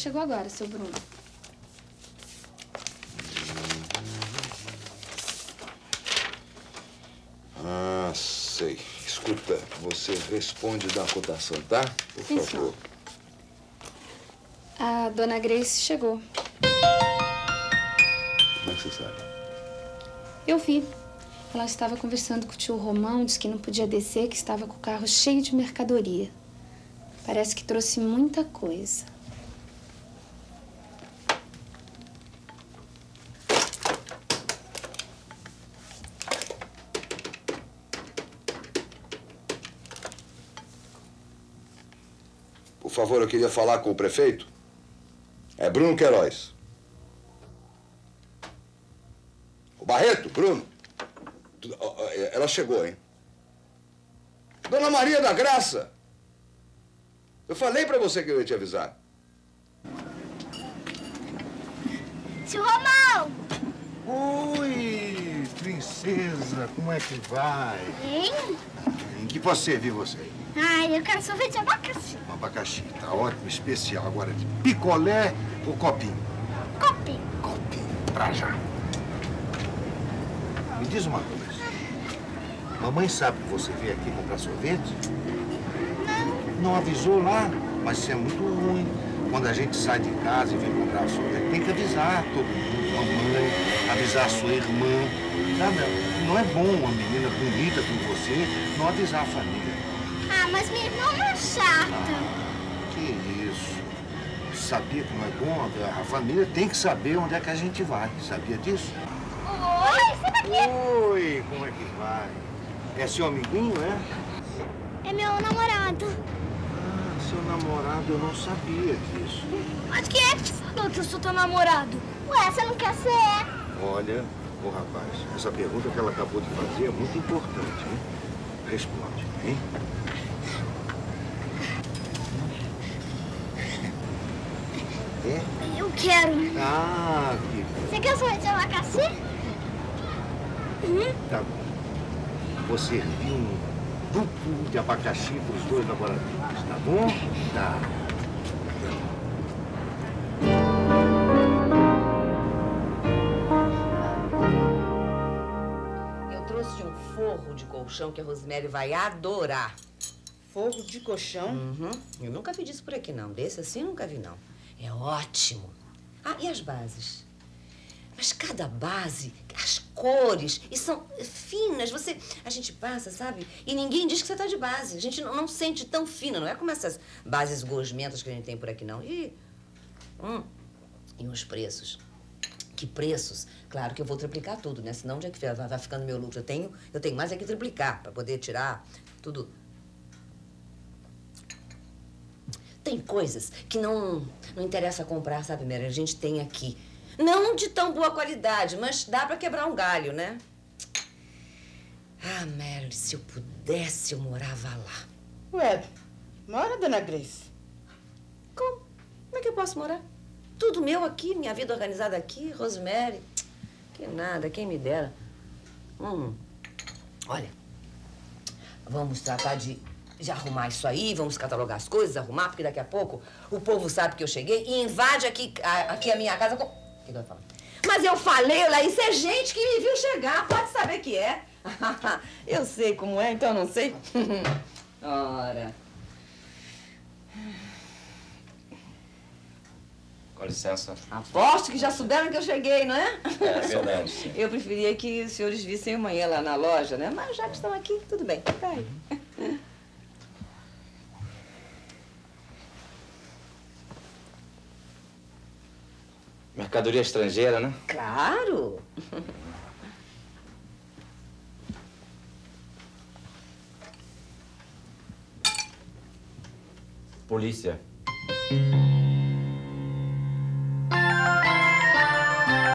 chegou agora, seu Bruno. Ah, sei. Escuta, você responde da cotação, tá? Por Sim, favor. senhor. A dona Grace chegou. Como é que você sabe? Eu vi. Ela estava conversando com o tio Romão, disse que não podia descer, que estava com o carro cheio de mercadoria. Parece que trouxe muita coisa. Por favor, eu queria falar com o prefeito. É Bruno Queiroz. O Barreto, Bruno. Ela chegou, hein? Dona Maria da Graça. Eu falei pra você que eu ia te avisar. Tio Romão! Oi, princesa, como é que vai? Hein? Em que posso servir você? Ai, eu quero sorvete de abacaxi. Um abacaxi, tá ótimo, especial. Agora de picolé ou copinho? Copinho. Copinho, pra já. Me diz uma coisa. Mamãe sabe que você veio aqui comprar sorvete? Não. Não avisou lá? Mas isso é muito ruim. Quando a gente sai de casa e vem comprar sorvete, tem que avisar todo mundo, mamãe, avisar a sua irmã. Sabe? Não é bom uma menina bonita como você não avisar a família. Ah, mas minha irmã não é chata. Que isso? Sabia que não é bom? A família tem que saber onde é que a gente vai. Sabia disso? Oi, sai daqui. Oi, como é que vai? É seu amiguinho, é? É meu namorado. Ah, seu namorado, eu não sabia disso. Mas quem é que te falou que eu sou teu namorado? Ué, você não quer ser? Olha, ô rapaz, essa pergunta que ela acabou de fazer é muito importante, hein? Responde, hein? É? Eu quero. Ah, que Você quer sorvete de abacaxi? tá bom. Vou servir um duplo de abacaxi para os dois namoradinhos, tá bom? Tá. Eu trouxe um forro de colchão que a Rosemary vai adorar. Forro de colchão? Uhum. Eu nunca vi disso por aqui, não. Desse assim, nunca vi, não. É ótimo. Ah, e as bases? Mas cada base, as cores, e são finas. A gente passa, sabe? E ninguém diz que você tá de base. A gente não sente tão fina. Não é como essas bases gosmentas que a gente tem por aqui, não. E os preços? Que preços? Claro que eu vou triplicar tudo, né? Senão onde é que vai ficando meu lucro? Eu tenho mais é que triplicar para poder tirar tudo. Tem coisas que não interessa comprar, sabe, Mary? A gente tem aqui. Não de tão boa qualidade, mas dá pra quebrar um galho, né? Ah, Mary, se eu pudesse, eu morava lá. Ué, mora, dona Grace? Como? Como é que eu posso morar? Tudo meu aqui, minha vida organizada aqui, Rosemary. Que nada, quem me dera. Olha, vamos tratar de arrumar isso aí, vamos catalogar as coisas, arrumar, porque daqui a pouco o povo sabe que eu cheguei e invade aqui a minha casa com... O que eu ia falar? Mas eu falei, lá, isso é gente que me viu chegar, pode saber que é. Eu sei como é, então eu não sei. Ora. Com licença. Aposto que já souberam que eu cheguei, não é? É verdade, sim. Eu preferia que os senhores vissem amanhã lá na loja, né? Mas já que estão aqui, tudo bem. Tá aí. Mercadoria estrangeira, né? Claro! Polícia.